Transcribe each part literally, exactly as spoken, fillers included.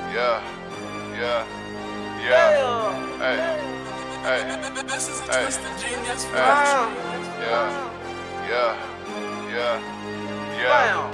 Yeah, yeah, yeah. Hey, hey, This is hey, Twisted Genius. hey. Yeah, yeah, yeah, yeah.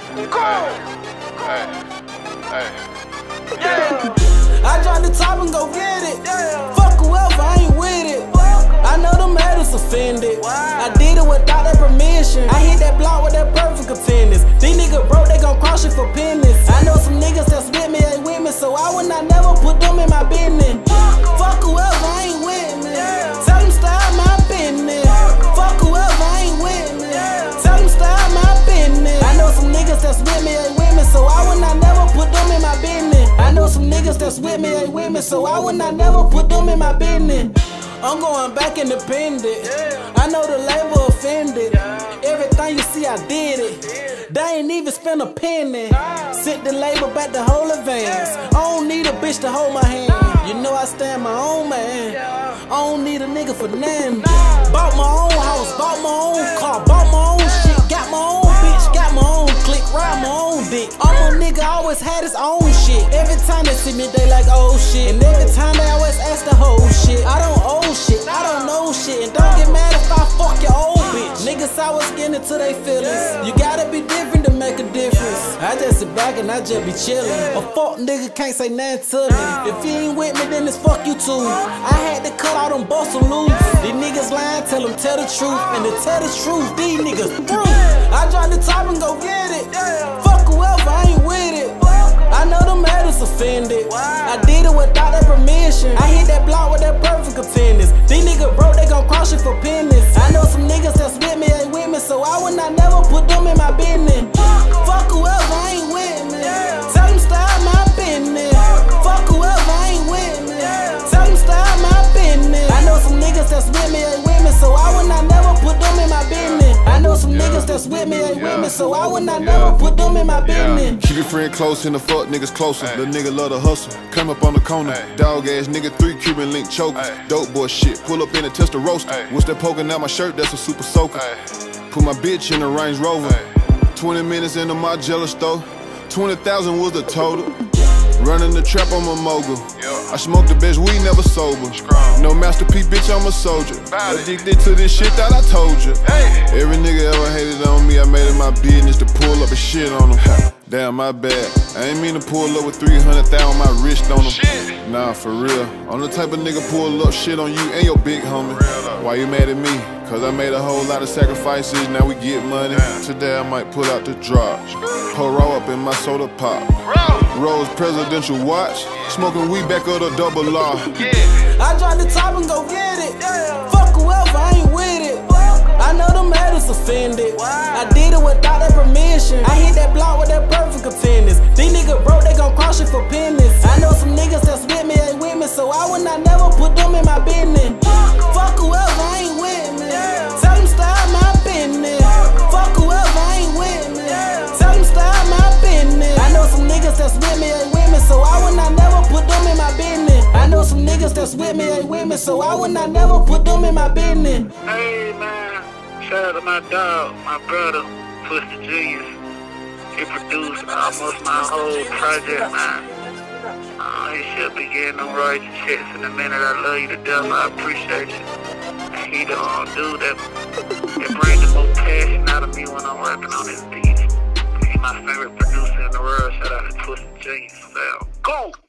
Hey, hey, hey, yeah. I drop the top and go get it. Fuck whoever, I ain't with it. I know them haters offended. I did it without their permission. I hit that block with that perfect attendance. These niggas broke, they gon' cross you for pennies. I know some niggas that's with me ain't with me, so I would not never put them in my business. Fuck whoever, I ain't with me. Tell them start my business. Fuck whoever, I ain't with me. Tell them start my business. I know some niggas that's with me ain't with me, so I would not never put them in my business. I know some niggas that's with me ain't with me, so I would not never put them in my business. I'm going back independent. I know the label offended. Everything you see, I did it. They ain't even spend a penny. Sent the label back to whole advance. I don't need a bitch to hold my hand. You know I stand my own man. I don't need a nigga for nothing. Bought my own house, bought my own car, bought my own shit, got my own bitch, got my own clique, ride my own dick. I'm a nigga, always had his own shit. Every time they see me, they like, oh shit. And every time they always ask the whole shit. I don't owe shit, I don't know shit. And don't get mad if I fuck your old bitch. Niggas always getting into their feelings. You gotta be different to make a difference. I just sit back and I just be chillin'. A fuck nigga can't say nothing to me. If you ain't with me, then it's fuck you too. I had to cut out them bust and lose. These niggas lying, tell them tell the truth. And to tell the truth, these niggas through. I drop the top and go get it. Fuck whoever, I ain't with it. I know them haters offended. I did it without their permission. I hit that block with that perfect attendance. These niggas broke, they gon' cross you for pennies. I know some niggas that's with me ain't with me, so I would not never put them in my business. Fuck whoever, I ain't with me. Tell them start my business. Fuck whoever, I ain't with me. Tell them start my business. I know some niggas that's with me ain't with me, so I would not never put them in my business. I know some niggas that's with me ain't with me, so I would not never put them in my business. Keep your friend close and the fuck niggas closer. The nigga love to hustle. Come up on the corner. Dog ass nigga, three Cuban link choker. Dope boy shit. Pull up in and test the roaster. What's that poking out my shirt? That's a super soaker. Put my bitch in the Range Rover. twenty minutes into my jealous store. twenty thousand was the total. Running the trap, I'm a mogul. I smoke the best weed, never sober. No masterpiece, bitch, I'm a soldier. Addicted to this shit that I told you. Every nigga ever hated on me, I made it my business to pull up and shit on them. Damn, my bad. I ain't mean to pull up with three hundred thousand on my wrist on them. Nah, for real. I'm the type of nigga pull up shit on you and your big homie. Why you mad at me? Cause I made a whole lot of sacrifices, now we get money. Today I might pull out the drop. Pour raw up in my soda pop. Rose presidential watch. Smoking weed back of the double R. I drop the top and go get it. Fuck whoever, I ain't with it. I know them haters offended. I did it without their permission. I hit that block with that perfect attendance. These niggas broke, they gon' cross you for pennies. I know some niggas that's with me ain't with me, so I would not never put them in my business. Fuck whoever, I ain't with me. Tell them start my business. Fuck whoever, I ain't with me. Tell them start my business. I know some niggas that's with me ain't with me, so I would not never put them in my business. I know some niggas that's with me ain't with me, so I would not never put them in my business. Hey man, shout out to my dog, my brother, Twisted Genius. He produced almost my whole project, man. Uh, he should be getting them royalty checks in a minute. I love you to death, I appreciate you. And he the um, dude that, that brings the most passion out of me when I'm rapping on his beats. He's my favorite producer in the world. Shout out to Twisted Genius. Go!